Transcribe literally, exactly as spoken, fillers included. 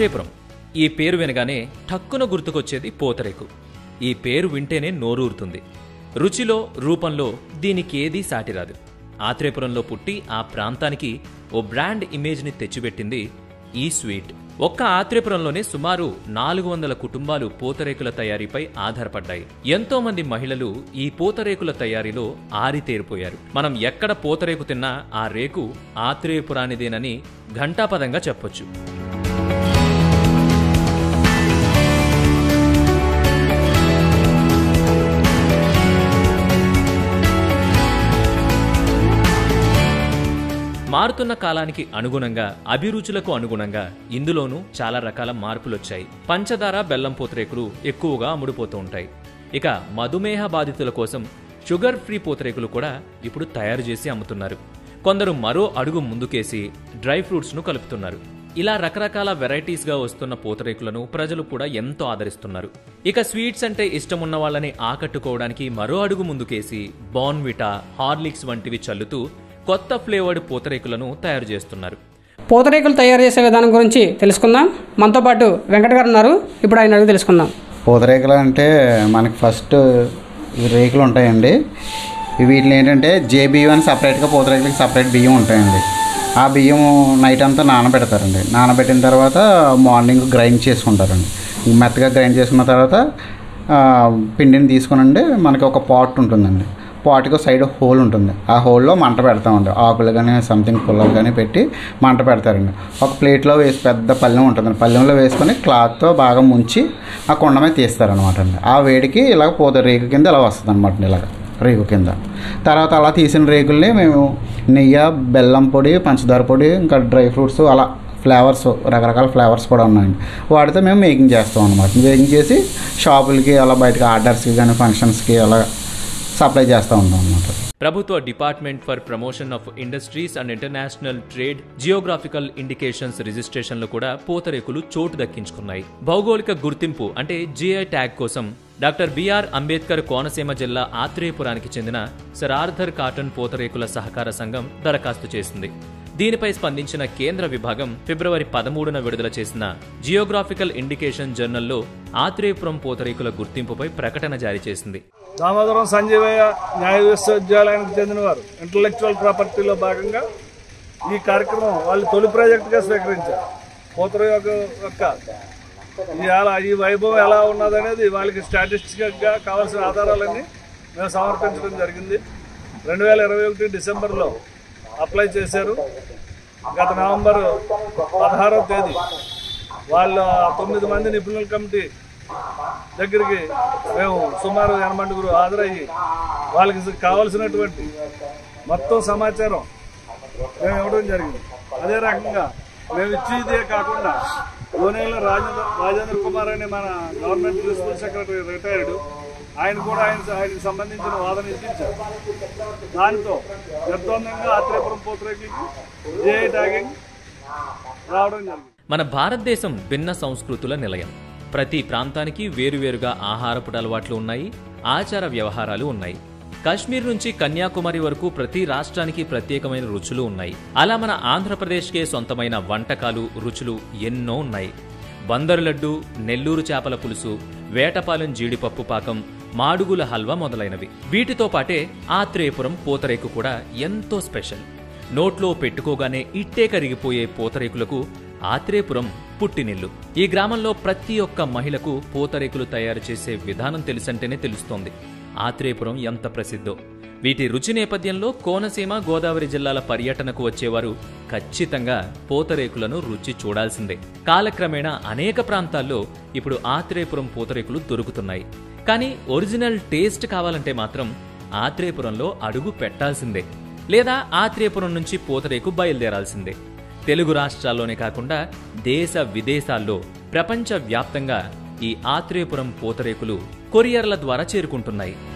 ఆత్రేయపురం ఈ పేరు వినగానే ఠక్కున గుర్తుకొచ్చేది పూతరేకు. ఈ పేరు వింటేనే నోరూరుతుంది. రుచిలో, రూపంలో దీనికేదీ సాటిరాదు. ఆత్రేయపురంలో పుట్టి ఆ ప్రాంతానికి ఓ బ్రాండ్ ఇమేజ్ని తెచ్చిపెట్టింది ఈ స్వీట్. ఒక్క ఆత్రేయపురంలోనే సుమారు నాలుగు వందల కుటుంబాలు పూతరేకుల తయారీపై ఆధారపడ్డాయి. ఎంతో మంది మహిళలు ఈ పూతరేకుల తయారీలో ఆరితేరిపోయారు. మనం ఎక్కడ పూతరేకు తిన్నా ఆ రేకు ఆత్రేయపురానిదేనని ఘంటాపదంగా చెప్పొచ్చు. మారుతున్న కాలానికి అనుగుణంగా, అభిరుచులకు అనుగుణంగా ఇందులోనూ చాలా రకాల మార్పులొచ్చాయి. పంచదార, బెల్లం పూతరేకులు ఎక్కువగా అమ్ముడుపోతూ ఉంటాయి. ఇక మధుమేహ బాధితుల కోసం షుగర్ ఫ్రీ పూతరేకులు కూడా ఇప్పుడు తయారు చేసి అమ్ముతున్నారు. కొందరు మరో అడుగు ముందుకేసి డ్రై ఫ్రూట్స్ను కలుపుతున్నారు. ఇలా రకరకాల వెరైటీస్గా వస్తున్న పూతరేకులను ప్రజలు కూడా ఎంతో ఆదరిస్తున్నారు. ఇక స్వీట్స్ అంటే ఇష్టమున్న వాళ్ళని ఆకట్టుకోవడానికి మరో అడుగు ముందుకేసి బోర్న్విటా, హార్లిక్స్ వంటివి చల్లుతూ కొత్త ఫ్లేవర్డ్ పూతరేకులను తయారు చేస్తున్నారు. పూతరేకులు తయారు చేసే విధానం గురించి తెలుసుకుందాం. మనతో పాటు వెంకట గారు ఉన్నారు. ఇప్పుడు ఆయన అడుగు తెలుసుకుందాం. పూతరేకులు అంటే మనకి ఫస్ట్ రేకులు ఉంటాయండి. వీటిని ఏంటంటే జే బియ్యం అని సపరేట్గా, పూతరేకులకి సపరేట్ బియ్యం ఉంటాయండి. ఆ బియ్యం నైట్ అంతా నానబెడతారండి. నానబెట్టిన తర్వాత మార్నింగ్ గ్రైండ్ చేసుకుంటారండి. మెత్తగా గ్రైండ్ చేసుకున్న తర్వాత పిండిని తీసుకునండి మనకి ఒక పాట్ ఉంటుందండి. పాటుకు సైడ్ హోల్ ఉంటుంది. ఆ హోల్లో మంట పెడతామండి. ఆకులు కానీ సంథింగ్ పుల్లలు కానీ పెట్టి మంట పెడతారండి. ఒక ప్లేట్లో వేసి పెద్ద పళ్ళెం ఉంటుందండి. పళ్ళెంలో వేసుకొని క్లాత్తో బాగా ముంచి ఆ కుండ మీద తీస్తారనమాట అండి. ఆ వేడికి ఇలాగ పూత రేకు కింద ఇలా వస్తుంది అనమాట. ఇలాగ రేకు కింద తర్వాత అలా తీసిన రేకుల్ని మేము నెయ్యి, బెల్లం పొడి, పంచదార పొడి, ఇంకా డ్రై ఫ్రూట్స్, అలా ఫ్లేవర్స్, రకరకాల ఫ్లేవర్స్ కూడా ఉన్నాయండి. వాటితో మేము మేకింగ్ చేస్తాం అనమాట. మేకింగ్ చేసి షాపులకి అలా బయటకి ఆర్డర్స్కి కానీ ఫంక్షన్స్కి అలా సప్లై చేస్తూ ఉంటాం అన్నమాట. ప్రభుత్వ department for promotion of industries and international trade geographical indications రిజిస్ట్రేషన్లు కూడా పూతరేకులు చోటు దక్కించుకున్నాయి. భౌగోళిక గుర్తింపు అంటే జిఐ ట్యాగ్ కోసం డాక్టర్ బిఆర్ అంబేద్కర్ కోనసీమ జిల్లా ఆత్రేయపురానికి చెందిన సర్ ఆర్థర్ కాటన్ పూతరేకుల సహకార సంఘం దరఖాస్తు చేసింది. దీనిపై స్పందించిన కేంద్ర విభాగం ఫిబ్రవరి పదమూడున విడుదల చేసిన జియోగ్రాఫికల్ ఇండికేషన్ జర్నల్లో ఆత్రేయపురం పూతరేకుల గుర్తింపుపై ప్రకటన జారీ చేసింది. దామోదరం సంజీవయ్య న్యాయ విశ్వవిద్యాలయానికి చెందినవారు ఇంటలెక్చువల్ ప్రాపర్టీలో భాగంగా ఈ కార్యక్రమం వాళ్ళు తొలి ప్రాజెక్టుగా స్వీకరించారు. పూతరేకు యొక్క ఈ వైభవం ఎలా ఉన్నదనేది వాళ్ళకి స్టాటిస్టిక్గా కావాల్సిన ఆధారాలన్నీ మేము సమర్పించడం జరిగింది. రెండు వేల ఇరవై ఒకటి డిసెంబర్లో అప్లై చేశారు. గత నవంబర్ పదహారవ తేదీ వాళ్ళ తొమ్మిది మంది నిపుణుల కమిటీ దగ్గరికి మేము సుమారు ఎనమండుగురు హాజరయ్యి వాళ్ళకి కావాల్సినటువంటి మొత్తం సమాచారం మేము ఇవ్వడం జరిగింది. అదే రకంగా మేము ఇచ్చేదే కాకుండా లోనేల రాజేంద్ర రాజేంద్ర కుమార్ అనే మన గవర్నమెంట్ ప్రిన్సిపల్ సెక్రటరీ రిటైర్డ్, ఆయన కూడా ఆయన ఆయనకు సంబంధించిన వాదన ఇచ్చారు. దానితో నిర్ద్వందంగా ఆత్రేయపురం పూతరేకులకి జేఐ ట్యాగింగ్ రావడం జరిగింది. మన భారతదేశం భిన్న సంస్కృతుల నిలయం. ప్రతి ప్రాంతానికి వేరువేరుగా ఆహారపు అలవాట్లు ఉన్నాయి, ఆచార వ్యవహారాలు ఉన్నాయి. కాశ్మీర్ నుంచి కన్యాకుమారి వరకు ప్రతి రాష్ట్రానికి ప్రత్యేకమైన రుచులు ఉన్నాయి. అలా మన ఆంధ్రప్రదేశ్కే సొంతమైన వంటకాలు, రుచులు ఎన్నో ఉన్నాయి. బందరు లడ్డు, నెల్లూరు చేపల పులుసు, వేటపాలెం జీడిపప్పు పాకం, మాడుగుల హల్వా మొదలైనవి. వీటితో పాటే ఆత్రేయపురం పూతరేకు కూడా ఎంతో స్పెషల్. నోట్లో పెట్టుకోగానే ఇట్టే కరిగిపోయే పూతరేకులకు ఆత్రేయపురం పుట్టినిల్లు. ఈ గ్రామంలో ప్రతి ఒక్క మహిళకు పూతరేకులు తయారు చేసే విధానం తెలుసంటేనే తెలుస్తోంది ఆత్రేయపురం ఎంత ప్రసిద్ధో. వీటి రుచి నేపథ్యంలో కోనసీమ, గోదావరి జిల్లాల పర్యటనకు వచ్చేవారు ఖచ్చితంగా పూతరేకులను రుచి చూడాల్సిందే. కాలక్రమేణా అనేక ప్రాంతాల్లో ఇప్పుడు ఆత్రేయపురం పూతరేకులు దొరుకుతున్నాయి. కానీ ఒరిజినల్ టేస్ట్ కావాలంటే మాత్రం ఆత్రేయపురంలో అడుగు పెట్టాల్సిందే, లేదా ఆత్రేయపురం నుంచి పూతరేకు బయలుదేరాల్సిందే. తెలుగు రాష్ట్రాల్లోనే కాకుండా దేశ విదేశాల్లో ప్రపంచ వ్యాప్తంగా ఈ ఆత్రేయపురం పూతరేకులు కొరియర్ల ద్వారా చేరుకుంటున్నాయి.